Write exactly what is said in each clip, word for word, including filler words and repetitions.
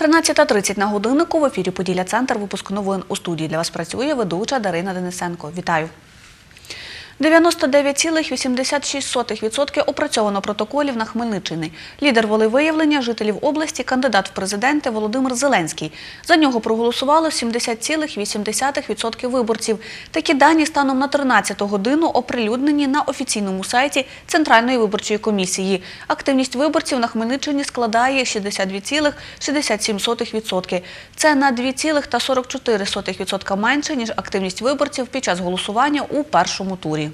тринадцята тридцять на годиннику. В ефірі «Поділля-центр». Випуск новин. У студії для вас працює ведуча Дарина Денисенко. Вітаю. дев'яносто дев'ять цілих вісімдесят шість сотих відсотка опрацьовано протоколів на Хмельниччині. Лідер волевиявлення жителів області – кандидат в президенти Володимир Зеленський. За нього проголосувало сімдесят цілих вісім десятих відсотка виборців. Такі дані станом на тринадцяту годину оприлюднені на офіційному сайті Центральної виборчої комісії. Активність виборців на Хмельниччині складає шістдесят дві цілих шістдесят сім сотих відсотка. Це на два цілих сорок чотири сотих відсотка менше, ніж активність виборців під час голосування у першому турі.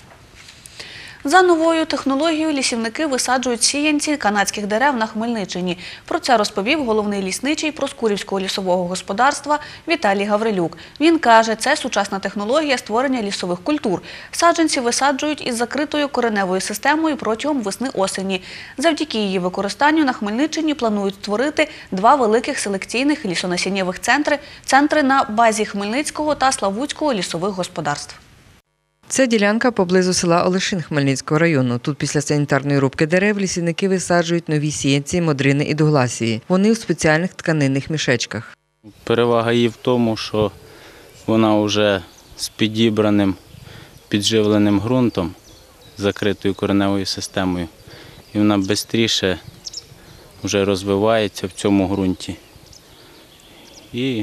За новою технологією лісівники висаджують сіянці канадських дерев на Хмельниччині. Про це розповів головний лісничий Проскурівського лісового господарства Віталій Гаврилюк. Він каже, це сучасна технологія створення лісових культур. Саджанці висаджують із закритою кореневою системою протягом весни-осені. Завдяки її використанню на Хмельниччині планують створити два великих селекційних лісонасіннєвих центри – центри на базі Хмельницького та Славутського лісових господарств. Це ділянка поблизу села Олешин Хмельницького району. Тут після санітарної рубки дерев лісівники висаджують нові сіянці, модрини і дугласії. Вони у спеціальних тканинних мішечках. Перевага її в тому, що вона вже з підібраним, підживленим ґрунтом, закритою кореневою системою. І вона швидше вже розвивається в цьому ґрунті і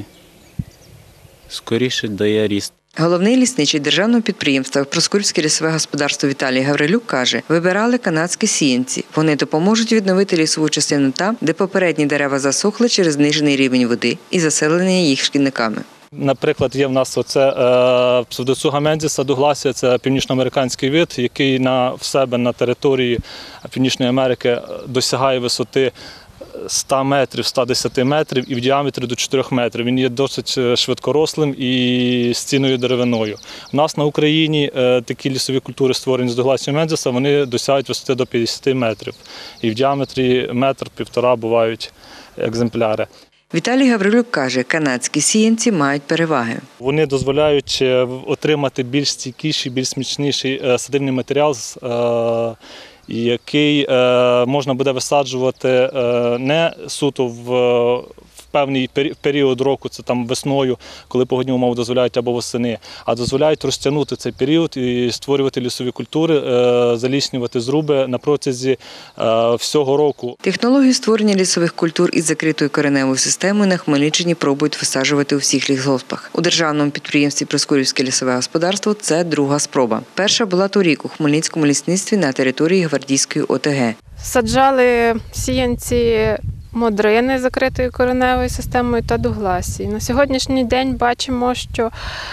скоріше дає ріст. Головний лісничий державного підприємства «Проскурівське лісове господарство» Віталій Гаврилюк каже, вибирали канадські сіянці. Вони допоможуть відновити лісову частину там, де попередні дерева засохли через знижений рівень води і заселення їх шкідниками. Наприклад, є в нас оце псевдоцуга мензіса дугласія, це північноамериканський вид, який на, в себе на території Північної Америки досягає висоти ста метрів, ста десяти метрів і в діаметрі до чотирьох метрів. Він є досить швидкорослим і з цінною деревиною. У нас на Україні такі лісові культури, створені з дугласією мензіса, вони досягають висоти до п'ятдесяти метрів. І в діаметрі метр-півтора бувають екземпляри. Віталій Гаврилюк каже, канадські сіянці мають переваги. Вони дозволяють отримати більш стійкіший, більш смачніший садибний матеріал, який можна буде висаджувати не суто в певний період року, це там весною, коли погодні умови дозволяють, або восени, а дозволяють розтягнути цей період і створювати лісові культури, заліснювати зруби на протязі всього року. Технологію створення лісових культур із закритою кореневою системою на Хмельниччині пробують висаджувати у всіх лісгоспах. У державному підприємстві «Проскурівське лісове господарство» це друга спроба. Перша була торік у Хмельницькому лісництві на території Гвардійської О Те Ге. Саджали сіянці модрини з закритою кореневою системою та дугласії. На сьогоднішній день бачимо, що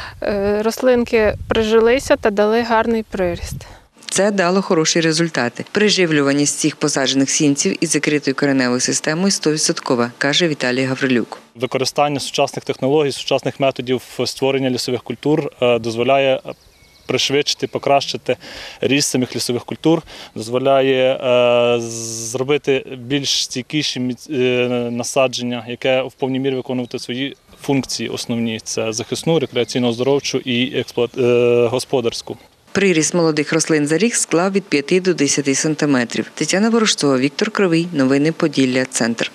рослинки прижилися та дали гарний приріст. Це дало хороші результати. Приживлюваність цих посаджених сіянців із закритою кореневою системою сто відсотків, каже Віталій Гаврилюк. Використання сучасних технологій, сучасних методів створення лісових культур дозволяє пришвидшити, покращити ріст самих лісових культур, дозволяє е, зробити більш стійкіші е, насадження, яке в повній мірі виконувати свої функції основні – це захисну, рекреаційно-оздоровчу і експлуат... е, господарську. Приріст молодих рослин за рік склав від п'яти до десяти сантиметрів. Тетяна Ворожцова, Віктор Кривий. Новини Поділля-Центр.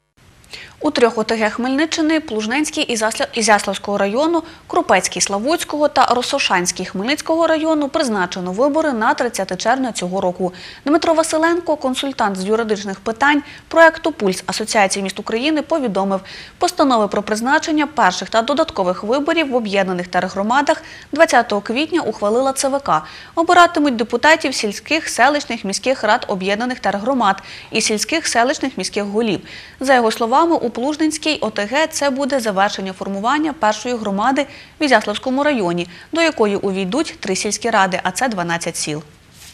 У трьох О Те Ге Хмельниччини – Плужненський Ізяславського району, Крупецький Славутського та Росошанський Хмельницького району – призначено вибори на тридцяте червня цього року. Дмитро Василенко, консультант з юридичних питань проекту «Пульс» Асоціації міст України, повідомив, постанови про призначення перших та додаткових виборів в об'єднаних тергромадах двадцятого квітня ухвалила Це Ве Ка. Обиратимуть депутатів сільських, селищних, міських рад об'єднаних тергромад і сільських, селищних, міських голів. За його словами, у Плужненській О Те Ге це буде завершення формування першої громади в Ізяславському районі, до якої увійдуть три сільські ради, а це дванадцять сіл.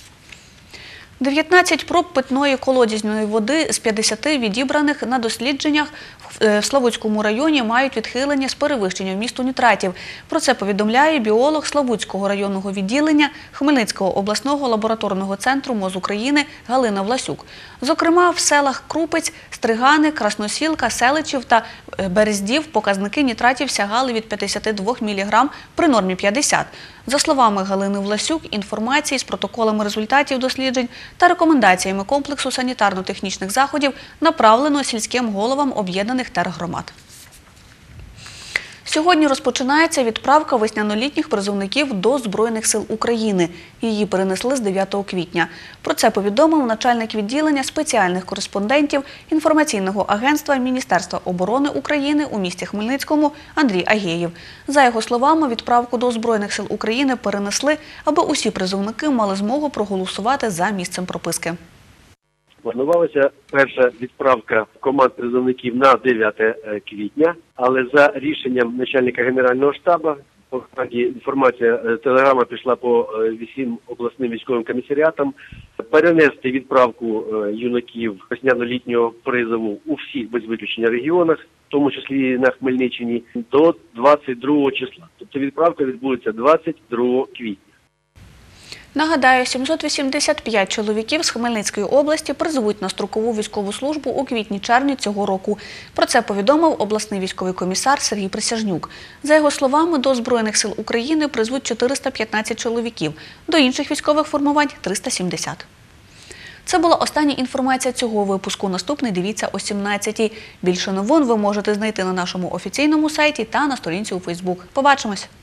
дев'ятнадцять проб питної колодязної води з п'ятдесяти відібраних на дослідженнях в Славутському районі мають відхилення з перевищенням вмісту нітратів. Про це повідомляє біолог Славутського районного відділення Хмельницького обласного лабораторного центру МОЗ України Галина Власюк. Зокрема, в селах Крупець, Стригани, Красносілка, Селичів та Берездів показники нітратів сягали від п'ятдесяти двох міліграм при нормі п'ятдесят. За словами Галини Власюк, інформації з протоколами результатів досліджень та рекомендаціями комплексу санітарно-технічних заходів направлено сільським головам об'єднаних тергромад. Сьогодні розпочинається відправка веснянолітніх призовників до Збройних сил України. Її перенесли з дев'ятого квітня. Про це повідомив начальник відділення спеціальних кореспондентів інформаційного агентства Міністерства оборони України у місті Хмельницькому Андрій Агєєв. За його словами, відправку до Збройних сил України перенесли, аби усі призовники мали змогу проголосувати за місцем прописки. Планувалася перша відправка команд призовників на дев'яте квітня, але за рішенням начальника Генерального штабу, по інформація, телеграма пішла по всім обласним військовим комісаріатам, перенести відправку юнаків весняно-літнього призову у всіх без виключення регіонах, в тому числі на Хмельниччині, до двадцять другого числа. Тобто відправка відбудеться двадцять другого квітня. Нагадаю, сімсот вісімдесят п'ять чоловіків з Хмельницької області призовуть на строкову військову службу у квітні-червні цього року. Про це повідомив обласний військовий комісар Сергій Присяжнюк. За його словами, до Збройних сил України призвуть чотириста п'ятнадцять чоловіків, до інших військових формувань – триста сімдесят. Це була остання інформація цього випуску. Наступний дивіться о сімнадцятій. Більше новин ви можете знайти на нашому офіційному сайті та на сторінці у Фейсбук. Побачимось!